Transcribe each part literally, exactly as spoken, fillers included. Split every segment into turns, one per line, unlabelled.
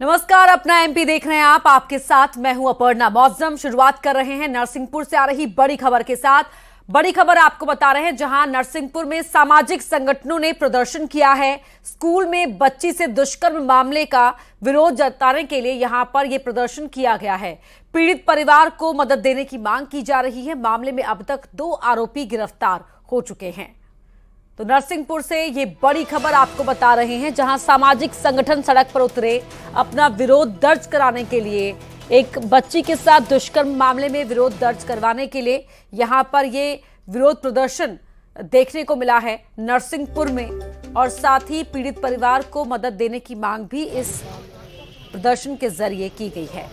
नमस्कार, अपना एमपी देख रहे हैं आप। आपके साथ मैं हूं अपर्णा मौजम। शुरुआत कर रहे हैं नरसिंहपुर से आ रही बड़ी खबर के साथ। बड़ी खबर आपको बता रहे हैं जहां नरसिंहपुर में सामाजिक संगठनों ने प्रदर्शन किया है। स्कूल में बच्ची से दुष्कर्म मामले का विरोध जताने के लिए यहां पर यह प्रदर्शन किया गया है। पीड़ित परिवार को मदद देने की मांग की जा रही है। मामले में अब तक दो आरोपी गिरफ्तार हो चुके हैं। तो नरसिंहपुर से ये बड़ी खबर आपको बता रहे हैं जहां सामाजिक संगठन सड़क पर उतरे अपना विरोध दर्ज कराने के लिए। एक बच्ची के साथ दुष्कर्म मामले में विरोध दर्ज करवाने के लिए यहां पर ये विरोध प्रदर्शन देखने को मिला है नरसिंहपुर में, और साथ ही पीड़ित परिवार को मदद देने की मांग भी इस प्रदर्शन के जरिए की गई है।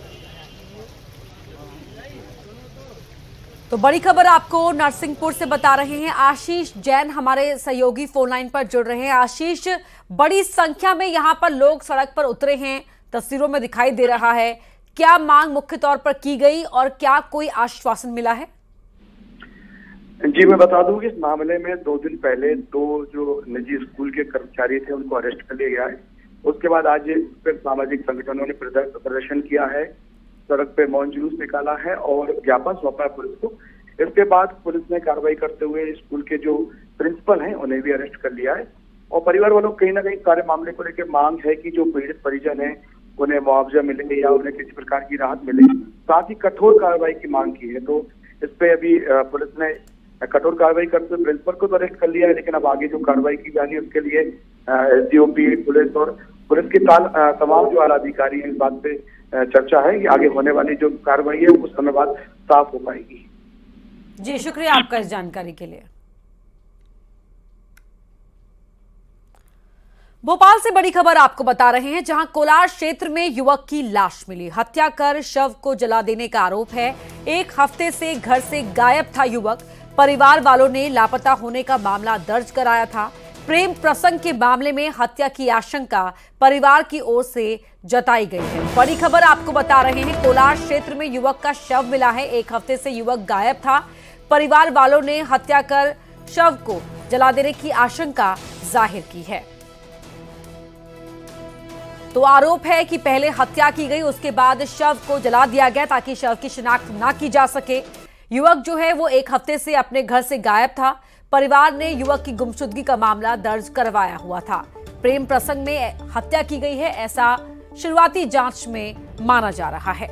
तो बड़ी खबर आपको नरसिंहपुर से बता रहे हैं आशीष जैन, हमारे सहयोगी फोन लाइन पर जुड़ रहे हैं। आशीष, बड़ी संख्या में यहां पर लोग सड़क पर उतरे हैं, तस्वीरों में दिखाई दे रहा है। क्या मांग मुख्य तौर पर की गई और क्या कोई आश्वासन मिला है?
जी, मैं बता दूं कि इस मामले में दो दिन पहले दो जो निजी स्कूल के कर्मचारी थे उनको अरेस्ट कर लिया गया है। उसके बाद आज फिर सामाजिक संगठनों ने प्रदर्शन किया है, सड़क पे मौन जुलूस निकाला है और ज्ञापन सौंपा है पुलिस को। इसके बाद पुलिस ने कार्रवाई करते हुए स्कूल के जो प्रिंसिपल हैं उन्हें भी अरेस्ट कर लिया है। और परिवार वालों कहीं ना कहीं सारे मामले को लेकर मांग है कि जो पीड़ित परिजन है उन्हें मुआवजा मिले या उन्हें किसी प्रकार की राहत मिले, साथ ही कठोर कार्रवाई की मांग की है। तो इस पे अभी पुलिस ने कठोर कार्रवाई करते हुए प्रिंसिपल को तो अरेस्ट कर लिया है, लेकिन अब आगे जो कार्रवाई की जानी है उसके लिए एसडीओपी, पुलिस और पुलिस के तमाम जो आला अधिकारी हैं इस बात पे चर्चा है कि आगे होने वाली जो कार्रवाई है कुछ समय बाद साफ हो पाएगी।
जी, शुक्रिया आपका इस जानकारी के लिए। भोपाल से बड़ी खबर आपको बता रहे हैं जहां कोलार क्षेत्र में युवक की लाश मिली। हत्या कर शव को जला देने का आरोप है। एक हफ्ते से घर से गायब था युवक। परिवार वालों ने लापता होने का मामला दर्ज कराया था। प्रेम प्रसंग के मामले में हत्या की आशंका परिवार की ओर से जताई गई है। बड़ी खबर आपको बता रहे हैं कोलार क्षेत्र में युवक का शव मिला है। एक हफ्ते से युवक गायब था। परिवार वालों ने हत्या कर शव को जला देने की आशंका जाहिर की है। तो आरोप है कि पहले हत्या की गई, उसके बाद शव को जला दिया गया ताकि शव की शिनाख्त ना की जा सके। युवक जो है वो एक हफ्ते से अपने घर से गायब था। परिवार ने युवक की गुमशुदगी का मामला दर्ज करवाया हुआ था। प्रेम प्रसंग में हत्या की गई है ऐसा शुरुआती जांच में माना जा रहा है।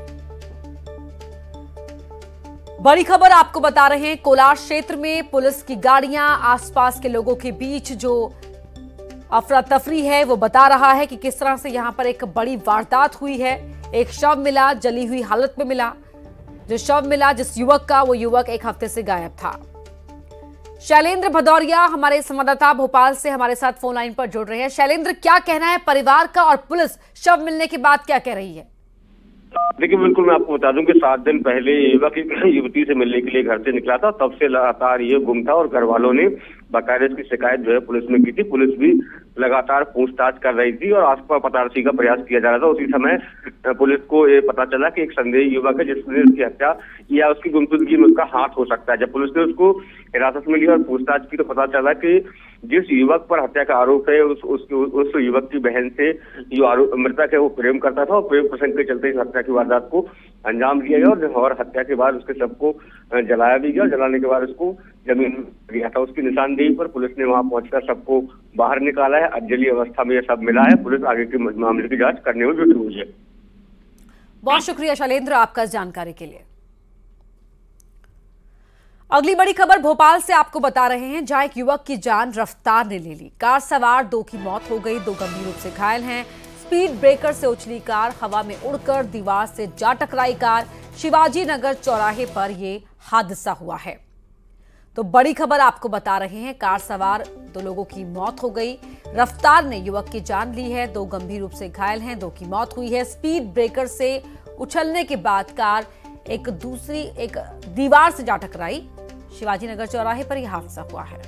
बड़ी खबर आपको बता रहे हैं कोलार क्षेत्र में पुलिस की गाड़ियां आसपास के लोगों के बीच जो अफरा तफरी है वो बता रहा है कि किस तरह से यहां पर एक बड़ी वारदात हुई है। एक शव मिला, जली हुई हालत में मिला। जो शव मिला जिस युवक का, वो युवक एक हफ्ते से गायब था। शैलेंद्र भदौरिया हमारे संवाददाता भोपाल से हमारे साथ फोन लाइन पर जुड़ रहे हैं। शैलेंद्र, क्या कहना है परिवार का और पुलिस शव मिलने के बाद क्या कह रही है?
देखिए, बिल्कुल मैं आपको बता दूं कि सात दिन पहले युवक एक युवती से मिलने के लिए घर से निकला था। तब से लगातार ये गुम था और घर वालों ने बाकायदा इसकी शिकायत जो है पुलिस में की थी। पुलिस भी लगातार पूछताछ कर रही थी और आसपास पतारसी का प्रयास किया जा रहा था। उसी समय पुलिस को ये पता चला कि एक संदेही युवक है जिसने उसकी हत्या या उसकी गुमशुदगी में उसका हाथ हो सकता है। जब पुलिस ने उसको हिरासत में लिया और पूछताछ की तो पता चला कि जिस युवक पर हत्या का आरोप है उस उस, उस युवक की बहन से जो आरोप मृतक है वो प्रेम करता था और प्रेम प्रसंग के चलते इस हत्या की वारदात को अंजाम दिया गया और हत्या के बाद उसके शव को जलाया भी गया। जलाने के बाद उसको जमीन में गया था। उसकी निशानदेही पर पुलिस ने वहां पहुंचकर सबको बाहर निकाला है। अजली अवस्था में यह सब मिला है। पुलिस आगे के मामले की जांच करने में जुटी हुई है।
बहुत शुक्रिया शैलेंद्र आपका इस जानकारी के लिए। अगली बड़ी खबर भोपाल से आपको बता रहे हैं जहां एक युवक की जान रफ्तार ने ले ली। कार सवार दो की मौत हो गई, दो गंभीर रूप से घायल हैं। स्पीड ब्रेकर से उछली कार, हवा में उड़कर दीवार से जा टकराई कार। शिवाजी नगर चौराहे पर यह हादसा हुआ है। तो बड़ी खबर आपको बता रहे हैं कार सवार दो लोगों की मौत हो गई। रफ्तार ने युवक की जान ली है, दो गंभीर रूप से घायल हैं, दो की मौत हुई है। स्पीड ब्रेकर से उछलने के बाद कार एक दूसरी एक दीवार से जा टकराई। शिवाजी नगर चौराहे पर यह हादसा हुआ है।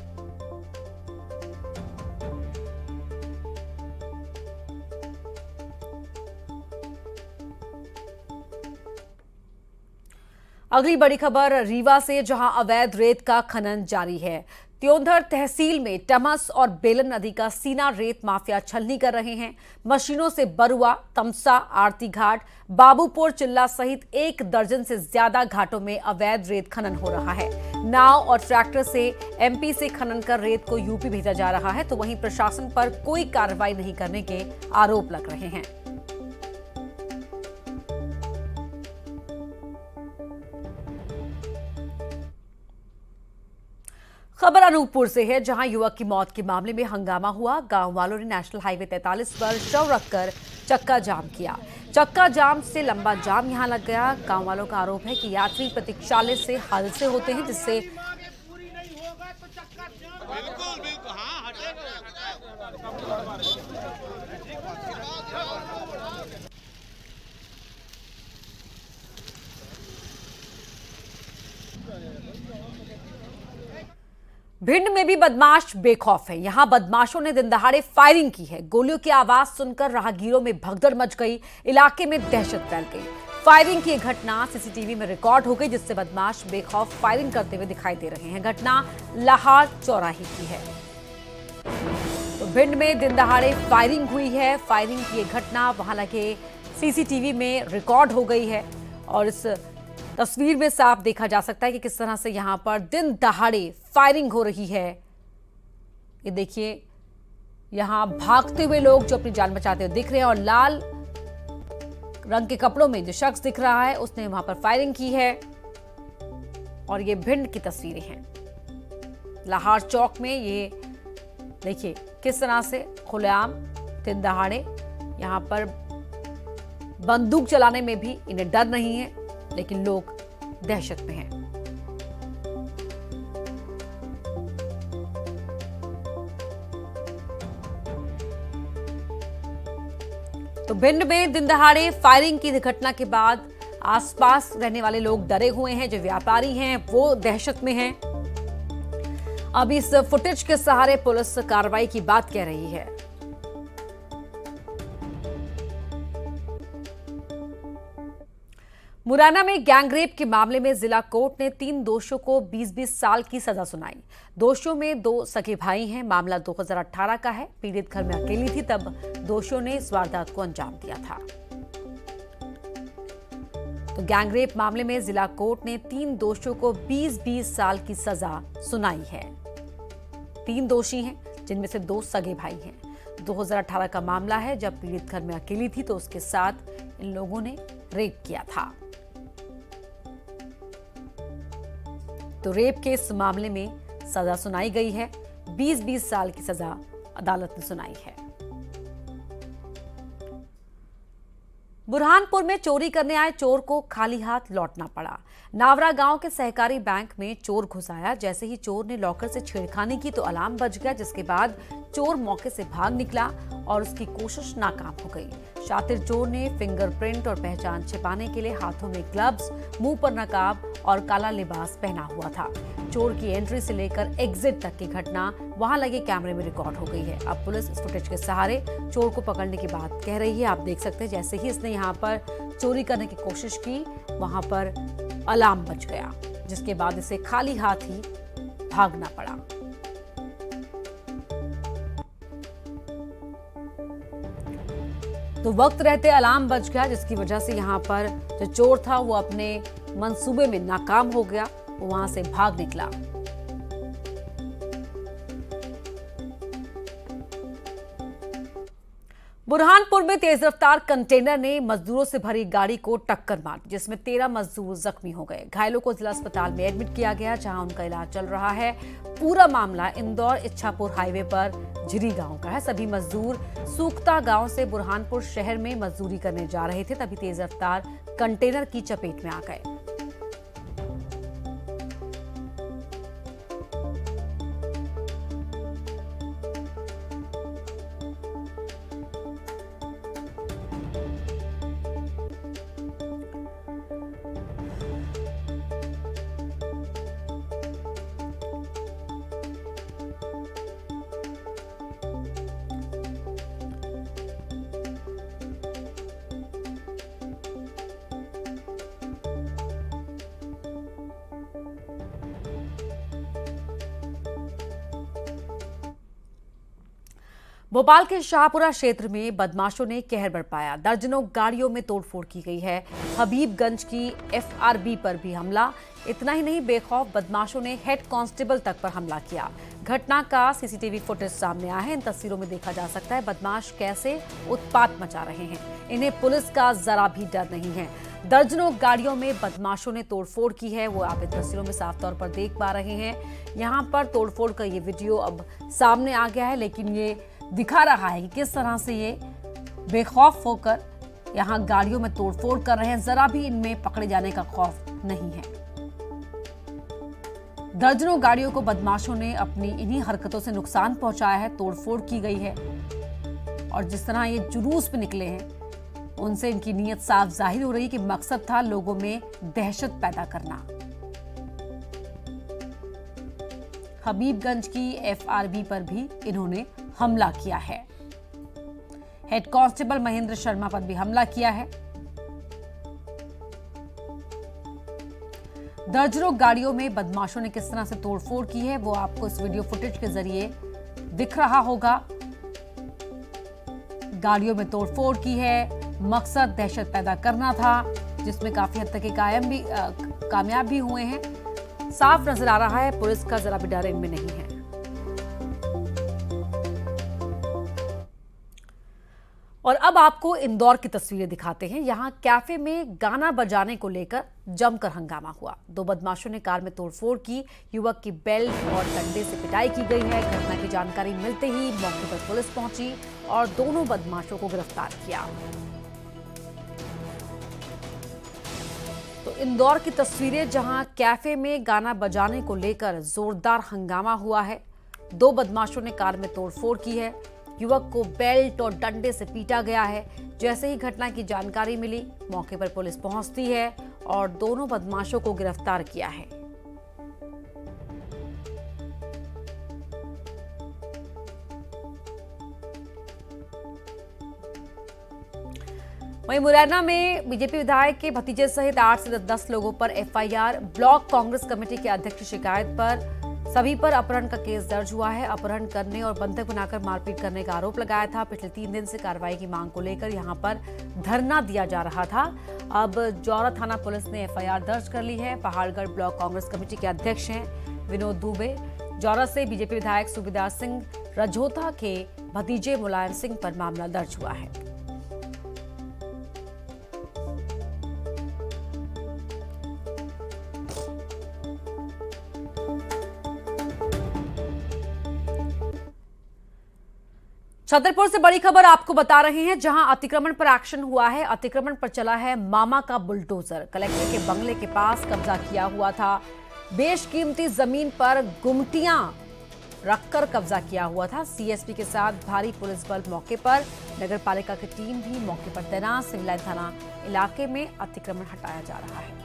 अगली बड़ी खबर रीवा से जहां अवैध रेत का खनन जारी है। त्योंधर तहसील में टमस और बेलन नदी का सीना रेत माफिया छलनी कर रहे हैं। मशीनों से बरुआ, तमसा, आरती घाट, बाबूपुर, चिल्ला सहित एक दर्जन से ज्यादा घाटों में अवैध रेत खनन हो रहा है। नाव और ट्रैक्टर से एमपी से खनन कर रेत को यूपी भेजा जा रहा है, तो वहीं प्रशासन पर कोई कार्रवाई नहीं करने के आरोप लग रहे हैं। खबर अनूपपुर से है, जहां युवक की मौत के मामले में हंगामा हुआ। गांव वालों ने नेशनल हाईवे तैंतालीस पर शव रखकर चक्का जाम किया। चक्का जाम से लंबा जाम यहां लग गया। गांव वालों का आरोप है कि यात्री प्रतीक्षालय से हादसे होते हैं, जिससे भिंड में भी बदमाश बेखौफ है। यहां बदमाशों ने दिन दहाड़े फायरिंग की है। गोलियों की आवाज सुनकर राहगीरों में भगदड़ मच गई। इलाके में दहशत फैल गई। फायरिंग की घटना सीसीटीवी में रिकॉर्ड हो गई, जिससे बदमाश बेखौफ फायरिंग करते हुए दिखाई दे रहे हैं। घटना लाहार चौराहे की है। तो भिंड में दिन दहाड़े फायरिंग हुई है। फायरिंग की घटना वहां लगे सीसीटीवी में रिकॉर्ड हो गई है और इस तस्वीर में साफ देखा जा सकता है कि किस तरह से यहां पर दिन दहाड़े फायरिंग हो रही है। ये देखिए, यहां भागते हुए लोग जो अपनी जान बचाते हुए दिख रहे हैं और लाल रंग के कपड़ों में जो शख्स दिख रहा है उसने वहां पर फायरिंग की है। और ये भिंड की तस्वीरें हैं। लाहार चौक में ये देखिए किस तरह से खुलेआम दिन दहाड़े यहां पर बंदूक चलाने में भी इन्हें डर नहीं है, लेकिन लोग दहशत में हैं। तो भिंड में दिन दहाड़े फायरिंग की घटना के बाद आसपास रहने वाले लोग डरे हुए हैं। जो व्यापारी हैं वो दहशत में हैं। अब इस फुटेज के सहारे पुलिस कार्रवाई की बात कह रही है। मुरैना में गैंगरेप के मामले में जिला कोर्ट ने तीन दोषियों को बीस बीस साल की सजा सुनाई। दोषियों में दो सगे भाई हैं। मामला दो हज़ार अठारह का है। पीड़ित घर में अकेली थी, तब दोषियों ने इस वारदात को अंजाम दिया था। तो गैंगरेप मामले में जिला कोर्ट ने तीन दोषियों को बीस बीस साल की सजा सुनाई है। तीन दोषी हैं, जिनमें से दो सगे भाई हैं। दो हज़ार अठारह का मामला है, जब पीड़ित घर में अकेली थी तो उसके साथ इन लोगों ने रेप किया था। तो रेप के इस मामले में सजा सुनाई गई है। बीस बीस साल की सजा अदालत ने सुनाई है। बुरहानपुर में चोरी करने आए चोर को खाली हाथ लौटना पड़ा। नावरा गांव के सहकारी बैंक में चोर घुस आया। जैसे ही चोर ने लॉकर से छेड़खानी की तो अलार्म बज गया, जिसके बाद चोर मौके से भाग निकला और उसकी कोशिश नाकाम हो गई। शातिर चोर ने फिंगरप्रिंट और पहचान छिपाने के लिए हाथों में ग्लव्स, मुंह पर नकाब और काला लिबास पहना हुआ था। चोर की एंट्री से लेकर एग्जिट तक की घटना वहां लगे कैमरे में रिकॉर्ड हो गई है। अब पुलिस इस फुटेज के सहारे चोर को पकड़ने की बात कह रही है। आप देख सकते हैं, जैसे ही इसने यहाँ पर चोरी करने की कोशिश की, वहां पर अलार्म बज गया, जिसके बाद इसे खाली हाथ ही भागना पड़ा। तो वक्त रहते अलार्म बज गया, जिसकी वजह से यहाँ पर जो चोर था वो अपने मंसूबे में नाकाम हो गया। वो वहां से भाग निकला। बुरहानपुर में तेज रफ्तार कंटेनर ने मजदूरों से भरी गाड़ी को टक्कर मार, जिसमें तेरह मजदूर जख्मी हो गए। घायलों को जिला अस्पताल में एडमिट किया गया, जहां उनका इलाज चल रहा है। पूरा मामला इंदौर इच्छापुर हाईवे पर झिरी गांव का है। सभी मजदूर सूखता गांव से बुरहानपुर शहर में मजदूरी करने जा रहे थे, तभी तेज रफ्तार कंटेनर की चपेट में आ गए। भोपाल के शाहपुरा क्षेत्र में बदमाशों ने कहर बरपाया। दर्जनों गाड़ियों में तोड़फोड़ की गई है। हबीबगंज की एफआरबी पर भी हमला। इतना ही नहीं, बेखौफ बदमाशों ने हेड कांस्टेबल तक पर हमला किया। घटना का सीसीटीवी फुटेज सामने आया है। इन तस्वीरों में देखा जा सकता है बदमाश कैसे उत्पात मचा रहे हैं। इन्हें पुलिस का जरा भी डर नहीं है। दर्जनों गाड़ियों में बदमाशों ने तोड़फोड़ की है, वो आप इन तस्वीरों में साफ तौर पर देख पा रहे हैं। यहाँ पर तोड़फोड़ का ये वीडियो अब सामने आ गया है, लेकिन ये दिखा रहा है कि किस तरह से ये बेखौफ होकर यहाँ गाड़ियों में तोड़फोड़ कर रहे हैं। जरा भी इनमें पकड़े जाने का खौफ नहीं है। दर्जनों गाड़ियों को बदमाशों ने अपनी इन्हीं हरकतों से नुकसान पहुंचाया है, तोड़फोड़ की गई है। और जिस तरह ये जुलूस पे निकले हैं, उनसे इनकी नीयत साफ जाहिर हो रही है कि मकसद था लोगों में दहशत पैदा करना। हबीबगंज की एफआरबी पर भी इन्होंने हमला किया है। हेड कांस्टेबल महेंद्र शर्मा पर भी हमला किया है। दर्जनों गाड़ियों में बदमाशों ने किस तरह से तोड़फोड़ की है, वो आपको इस वीडियो फुटेज के जरिए दिख रहा होगा। गाड़ियों में तोड़फोड़ की है, मकसद दहशत पैदा करना था, जिसमें काफी हद तक कायम भी आ, कामयाब भी हुए हैं। साफ नजर आ रहा है पुलिस का जरा भी डर इनमें नहीं है। और अब आपको इंदौर की तस्वीरें दिखाते हैं। यहाँ कैफे में गाना बजाने को लेकर जमकर हंगामा हुआ। दो बदमाशों ने कार में तोड़फोड़ की। युवक की बेल्ट और डंडे से पिटाई की गई है। घटना की जानकारी मिलते ही मौके पर पुलिस पहुंची और दोनों बदमाशों को गिरफ्तार किया। तो इंदौर की तस्वीरें, जहां कैफे में गाना बजाने को लेकर जोरदार हंगामा हुआ है। दो बदमाशों ने कार में तोड़फोड़ की है। युवक को बेल्ट और डंडे से पीटा गया है। जैसे ही घटना की जानकारी मिली, मौके पर पुलिस पहुंचती है और दोनों बदमाशों को गिरफ्तार किया है। वहीं मुरैना में बीजेपी विधायक के भतीजे सहित आठ से दस लोगों पर एफआईआर। ब्लॉक कांग्रेस कमेटी के अध्यक्ष की शिकायत पर सभी पर अपहरण का केस दर्ज हुआ है। अपहरण करने और बंधक बनाकर मारपीट करने का आरोप लगाया था। पिछले तीन दिन से कार्रवाई की मांग को लेकर यहां पर धरना दिया जा रहा था। अब जौरा थाना पुलिस ने एफआईआर दर्ज कर ली है। पहाड़गढ़ ब्लॉक कांग्रेस कमेटी के अध्यक्ष हैं विनोद दुबे। जौरा से बीजेपी विधायक सूबेदार सिंह रजौता के भतीजे मुलायम सिंह पर मामला दर्ज हुआ है। छतरपुर से बड़ी खबर आपको बता रहे हैं, जहां अतिक्रमण पर एक्शन हुआ है। अतिक्रमण पर चला है मामा का बुलडोजर। कलेक्टर के बंगले के पास कब्जा किया हुआ था। बेशकीमती जमीन पर गुमटियां रखकर कब्जा किया हुआ था। सीएसपी के साथ भारी पुलिस बल मौके पर। नगर पालिका की टीम भी मौके पर तैनात। सिविल लाइन थाना इलाके में अतिक्रमण हटाया जा रहा है।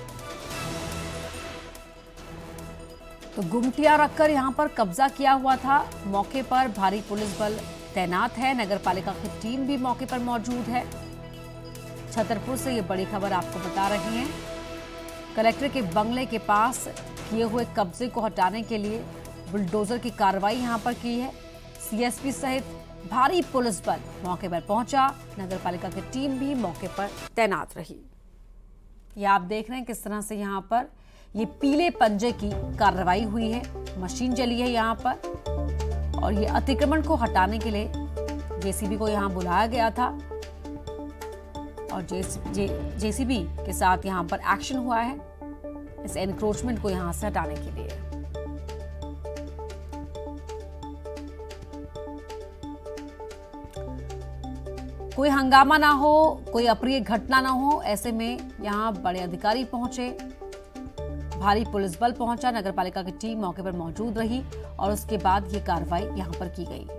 तो गुमटियां रखकर यहां पर कब्जा किया हुआ था। मौके पर भारी पुलिस बल तैनात है। नगर पालिका की टीम भी मौके पर मौजूद है। छतरपुर से ये बड़ी खबर आपको बता रहे हैं। कलेक्टर के बंगले के पास किए हुए कब्जे को हटाने के लिए बुलडोजर की कार्रवाई यहां पर की है। सीएसपी सहित भारी पुलिस बल मौके पर पहुंचा। नगर पालिका की टीम भी मौके पर तैनात रही। ये आप देख रहे हैं किस तरह से यहां पर ये पीले पंजे की कार्रवाई हुई है। मशीन चली है यहां पर और ये अतिक्रमण को हटाने के लिए जेसीबी को यहां बुलाया गया था और जेसीबी के साथ यहां पर एक्शन हुआ है इस एनक्रोचमेंट को यहां से हटाने के लिए। कोई हंगामा ना हो, कोई अप्रिय घटना ना हो, ऐसे में यहां बड़े अधिकारी पहुंचे, भारी पुलिस बल पहुंचा। नगर पालिका की टीम मौके पर मौजूद रही और उसके बाद ये कार्रवाई यहां पर की गई।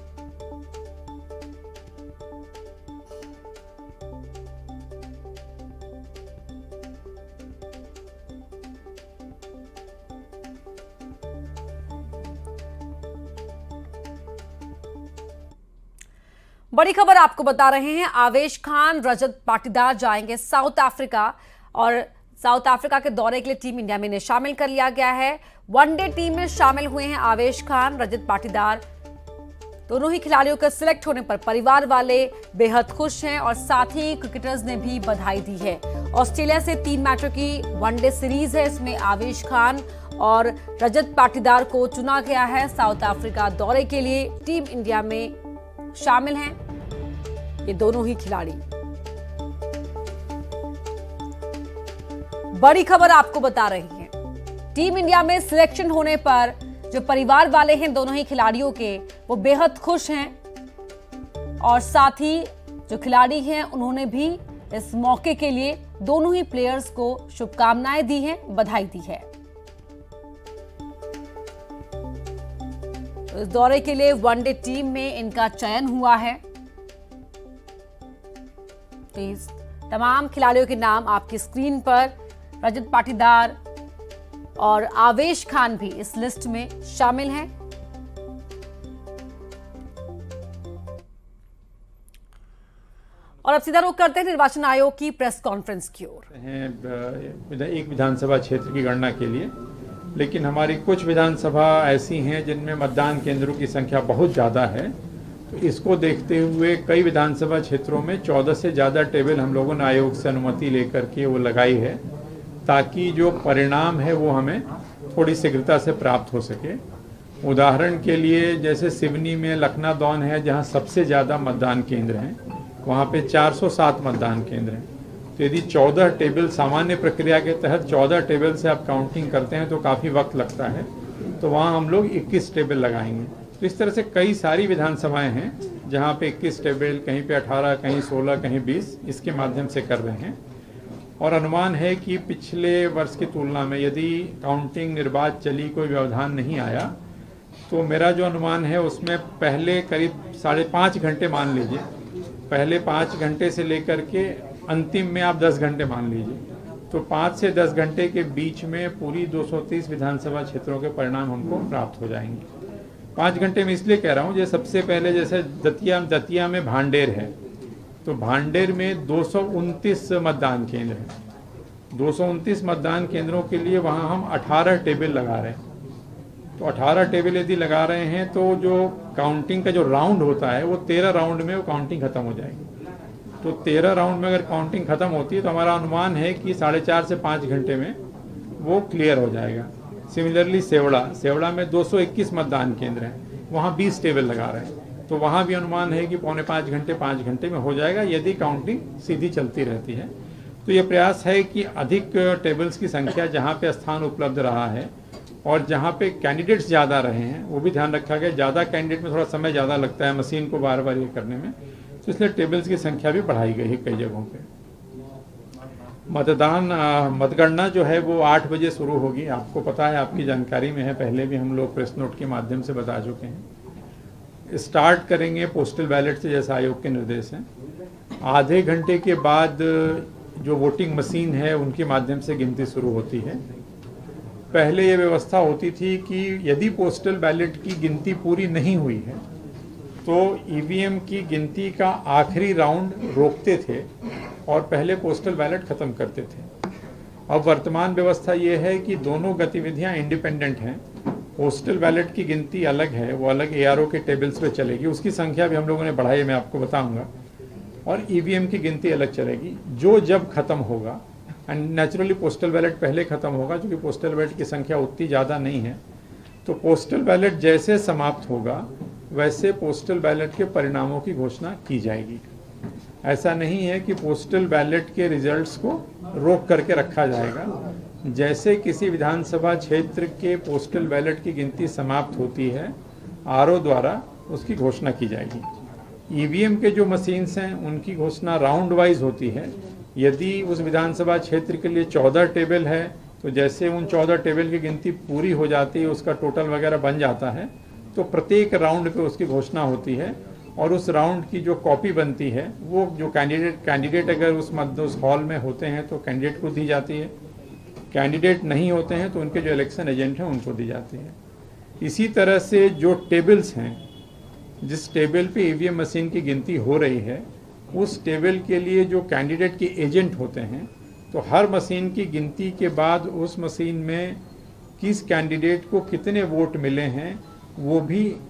बड़ी खबर आपको बता रहे हैं। आवेश खान, रजत पाटीदार जाएंगे साउथ अफ्रीका और साउथ अफ्रीका के दौरे के लिए टीम इंडिया में इन्हें शामिल कर लिया गया है। वनडे टीम में शामिल हुए हैं आवेश खान, रजत पाटीदार। दोनों ही खिलाड़ियों के सिलेक्ट होने पर परिवार वाले बेहद खुश हैं और साथ ही क्रिकेटर्स ने भी बधाई दी है। ऑस्ट्रेलिया से तीन मैचों की वनडे सीरीज है, इसमें आवेश खान और रजत पाटीदार को चुना गया है। साउथ अफ्रीका दौरे के लिए टीम इंडिया में शामिल हैं ये दोनों ही खिलाड़ी। बड़ी खबर आपको बता रही है, टीम इंडिया में सिलेक्शन होने पर जो परिवार वाले हैं दोनों ही खिलाड़ियों के, वो बेहद खुश हैं और साथ ही जो खिलाड़ी हैं उन्होंने भी इस मौके के लिए दोनों ही प्लेयर्स को शुभकामनाएं दी हैं, बधाई दी है। तो इस दौरे के लिए वनडे टीम में इनका चयन हुआ है। तो इस तमाम खिलाड़ियों के नाम आपकी स्क्रीन पर, रजत पाटीदार और आवेश खान भी इस लिस्ट में शामिल हैं। और अब सीधा रुख करते हैं निर्वाचन आयोग की प्रेस कॉन्फ्रेंस की ओर।
एक विधानसभा क्षेत्र की गणना के लिए, लेकिन हमारी कुछ विधानसभा ऐसी हैं जिनमें मतदान केंद्रों की संख्या बहुत ज़्यादा है, तो इसको देखते हुए कई विधानसभा क्षेत्रों में चौदह से ज़्यादा टेबल हम लोगों ने आयोग से अनुमति लेकर के वो लगाई है, ताकि जो परिणाम है वो हमें थोड़ी शीघ्रता से प्राप्त हो सके। उदाहरण के लिए जैसे सिवनी में लखनादौन है, जहां सबसे ज़्यादा मतदान केंद्र हैं, वहां पे चार सौ सात मतदान केंद्र हैं। तो यदि चौदह टेबल सामान्य प्रक्रिया के तहत चौदह टेबल से आप काउंटिंग करते हैं तो काफ़ी वक्त लगता है, तो वहाँ हम लोग इक्कीस टेबल लगाएंगे। तो इस तरह से कई सारी विधानसभाएँ हैं जहाँ पे इक्कीस टेबल, कहीं पे अठारह, कहीं सोलह, कहीं बीस, इसके माध्यम से कर रहे हैं। और अनुमान है कि पिछले वर्ष की तुलना में यदि काउंटिंग निर्बाध चली, कोई व्यवधान नहीं आया, तो मेरा जो अनुमान है उसमें पहले करीब साढ़े पाँच घंटे मान लीजिए, पहले पाँच घंटे से लेकर के अंतिम में आप दस घंटे मान लीजिए, तो पाँच से दस घंटे के बीच में पूरी दो सौ तीस विधानसभा क्षेत्रों के परिणाम हमको प्राप्त हो जाएंगे। पाँच घंटे में इसलिए कह रहा हूँ, जैसे सबसे पहले जैसे दतिया दतिया में भांडेर है, तो भांडेर में दो सौ उनतीस मतदान केंद्र हैं। दो सौ उनतीस मतदान केंद्रों के लिए वहाँ हम अठारह टेबल लगा रहे हैं। तो अठारह टेबल यदि लगा रहे हैं तो जो काउंटिंग का जो राउंड होता है वो तेरह राउंड में वो काउंटिंग खत्म हो जाएगी। तो तेरह राउंड में अगर काउंटिंग खत्म होती है तो हमारा अनुमान है कि साढ़े चार से पाँच घंटे में वो क्लियर हो जाएगा। सिमिलरली सेवड़ा सेवड़ा में दो सौ इक्कीस मतदान केंद्र हैं, वहाँ बीस टेबल लगा रहे हैं, तो वहाँ भी अनुमान है कि पौने पाँच घंटे पाँच घंटे में हो जाएगा यदि काउंटिंग सीधी चलती रहती है। तो ये प्रयास है कि अधिक टेबल्स की संख्या जहाँ पे स्थान उपलब्ध रहा है और जहाँ पे कैंडिडेट्स ज़्यादा रहे हैं वो भी ध्यान रखा गया। ज़्यादा कैंडिडेट में थोड़ा समय ज़्यादा लगता है मशीन को बार बार ये करने में, तो इसलिए टेबल्स की संख्या भी बढ़ाई गई है कई जगहों पे। मतदान मतगणना जो है वो आठ बजे शुरू होगी। आपको पता है, आपकी जानकारी में है, पहले भी हम लोग प्रेस नोट के माध्यम से बता चुके हैं। स्टार्ट करेंगे पोस्टल बैलेट से, जैसा आयोग के निर्देश हैं। आधे घंटे के बाद जो वोटिंग मशीन है उनके माध्यम से गिनती शुरू होती है। पहले ये व्यवस्था होती थी कि यदि पोस्टल बैलेट की गिनती पूरी नहीं हुई है तो ईवीएम की गिनती का आखिरी राउंड रोकते थे और पहले पोस्टल बैलेट खत्म करते थे। अब वर्तमान व्यवस्था ये है कि दोनों गतिविधियां इंडिपेंडेंट हैं। पोस्टल बैलेट की गिनती अलग है, वो अलग एआरओ के टेबल्स पे चलेगी, उसकी संख्या भी हम लोगों ने बढ़ाई है, मैं आपको बताऊंगा। और ईवीएम की गिनती अलग चलेगी, जो जब खत्म होगा। एंड नेचुरली पोस्टल बैलेट पहले खत्म होगा क्योंकि पोस्टल बैलेट की संख्या उतनी ज़्यादा नहीं है। तो पोस्टल बैलेट जैसे समाप्त होगा वैसे पोस्टल बैलेट के परिणामों की घोषणा की जाएगी। ऐसा नहीं है कि पोस्टल बैलेट के रिजल्ट्स को रोक करके रखा जाएगा। जैसे किसी विधानसभा क्षेत्र के पोस्टल बैलेट की गिनती समाप्त होती है, आरओ द्वारा उसकी घोषणा की जाएगी। ईवीएम के जो मशीन्स हैं उनकी घोषणा राउंड वाइज होती है। यदि उस विधानसभा क्षेत्र के लिए चौदह टेबल है तो जैसे उन चौदह टेबल की गिनती पूरी हो जाती है, उसका टोटल वगैरह बन जाता है, तो प्रत्येक राउंड पे उसकी घोषणा होती है और उस राउंड की जो कॉपी बनती है वो जो कैंडिडेट कैंडिडेट अगर उस मध्य उस हॉल में होते हैं तो कैंडिडेट को दी जाती है, कैंडिडेट नहीं होते हैं तो उनके जो इलेक्शन एजेंट हैं उनको दी जाती है। इसी तरह से जो टेबल्स हैं, जिस टेबल पे ईवीएम मशीन की गिनती हो रही है, उस टेबल के लिए जो कैंडिडेट के एजेंट होते हैं, तो हर मशीन की गिनती के बाद उस मशीन में किस कैंडिडेट को कितने वोट मिले हैं वो भी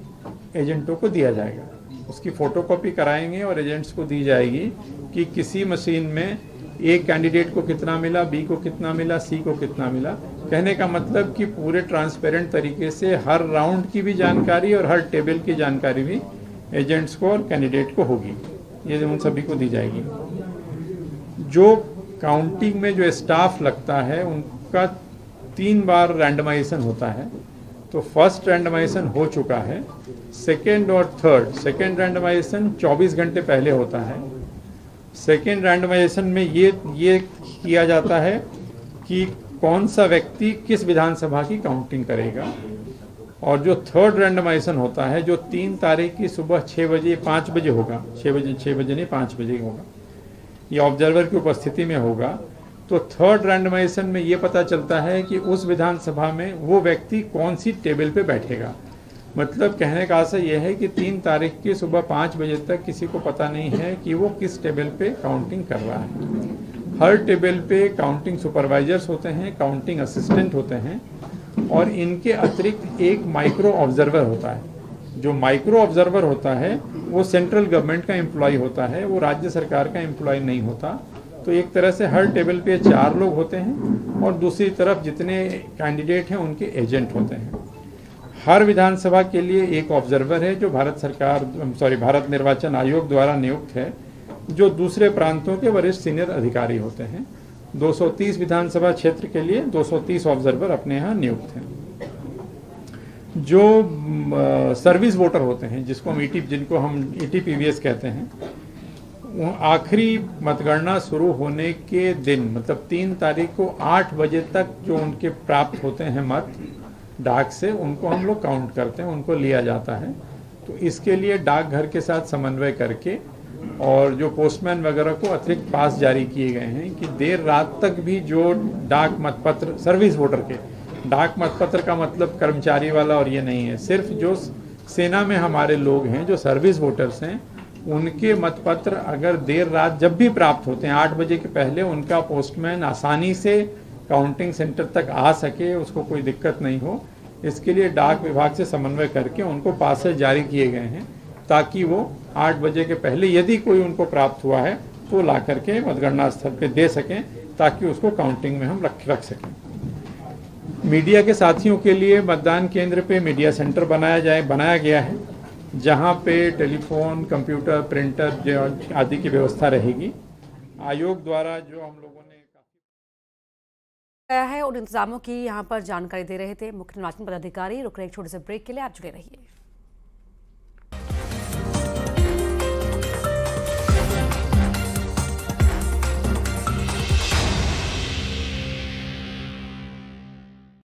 एजेंटों को दिया जाएगा। उसकी फोटोकॉपी कराएंगे और एजेंट्स को दी जाएगी कि किसी मशीन में ए कैंडिडेट को कितना मिला, बी को कितना मिला, सी को कितना मिला। कहने का मतलब कि पूरे ट्रांसपेरेंट तरीके से हर राउंड की भी जानकारी और हर टेबल की जानकारी भी एजेंट्स को और कैंडिडेट को होगी, ये उन सभी को दी जाएगी। जो काउंटिंग में जो स्टाफ लगता है उनका तीन बार रैंडमाइजेशन होता है। तो फर्स्ट रैंडमाइजेशन हो चुका है, सेकेंड और थर्ड। सेकेंड रैंडमाइजेशन चौबीस घंटे पहले होता है। सेकेंड रैंडमाइजेशन में ये ये किया जाता है कि कौन सा व्यक्ति किस विधानसभा की काउंटिंग करेगा। और जो थर्ड रैंडमाइजेशन होता है जो तीन तारीख की सुबह छः बजे पाँच बजे होगा, छः बजे छः बजे नहीं पाँच बजे होगा, ये ऑब्जर्वर की उपस्थिति में होगा। तो थर्ड रैंडमाइजेशन में ये पता चलता है कि उस विधानसभा में वो व्यक्ति कौन सी टेबल पे बैठेगा। मतलब कहने का आशय यह है कि तीन तारीख की सुबह पाँच बजे तक किसी को पता नहीं है कि वो किस टेबल पे काउंटिंग कर रहा है। हर टेबल पे काउंटिंग सुपरवाइजर्स होते हैं, काउंटिंग असिस्टेंट होते हैं और इनके अतिरिक्त एक माइक्रो ऑब्जर्वर होता है। जो माइक्रो ऑब्जर्वर होता है वो सेंट्रल गवर्नमेंट का एम्प्लॉय होता है, वो राज्य सरकार का एम्प्लॉय नहीं होता। तो एक तरह से हर टेबल पे चार लोग होते हैं और दूसरी तरफ जितने कैंडिडेट हैं उनके एजेंट होते हैं। हर विधानसभा के लिए एक ऑब्जर्वर है जो भारत सरकार सॉरी भारत निर्वाचन आयोग द्वारा नियुक्त है, जो दूसरे प्रांतों के वरिष्ठ सीनियर अधिकारी होते हैं। दो सौ तीस विधानसभा क्षेत्र के लिए दो सौ तीस ऑब्जर्वर अपने यहाँ नियुक्त हैं। जो सर्विस वोटर होते हैं जिसको हम ईटी जिनको हम ईटीपीवीएस कहते हैं, आखिरी मतगणना शुरू होने के दिन मतलब तीन तारीख को आठ बजे तक जो उनके प्राप्त होते हैं मत डाक से, उनको हम लोग काउंट करते हैं, उनको लिया जाता है। तो इसके लिए डाकघर के साथ समन्वय करके और जो पोस्टमैन वगैरह को अतिरिक्त पास जारी किए गए हैं कि देर रात तक भी जो डाक मतपत्र सर्विस वोटर के, डाक मतपत्र का मतलब कर्मचारी वाला और ये नहीं है, सिर्फ जो सेना में हमारे लोग हैं जो सर्विस वोटर्स हैं उनके मतपत्र अगर देर रात जब भी प्राप्त होते हैं आठ बजे के पहले, उनका पोस्टमैन आसानी से काउंटिंग सेंटर तक आ सके, उसको कोई दिक्कत नहीं हो, इसके लिए डाक विभाग से समन्वय करके उनको पासेज जारी किए गए हैं ताकि वो आठ बजे के पहले यदि कोई उनको प्राप्त हुआ है तो ला करके मतगणना स्थल पे दे सकें ताकि उसको काउंटिंग में हम रख रख सकें। मीडिया के साथियों के लिए मतदान केंद्र पे मीडिया सेंटर बनाया जाए बनाया गया है जहां पे टेलीफोन, कंप्यूटर, प्रिंटर आदि की व्यवस्था रहेगी। आयोग द्वारा जो हम लोगों ने
गया है उन इंतजामों की यहाँ पर जानकारी दे रहे थे मुख्य निर्वाचन पदाधिकारी। रुक रहे एक छोटे से ब्रेक के लिए, आप जुड़े रहिए।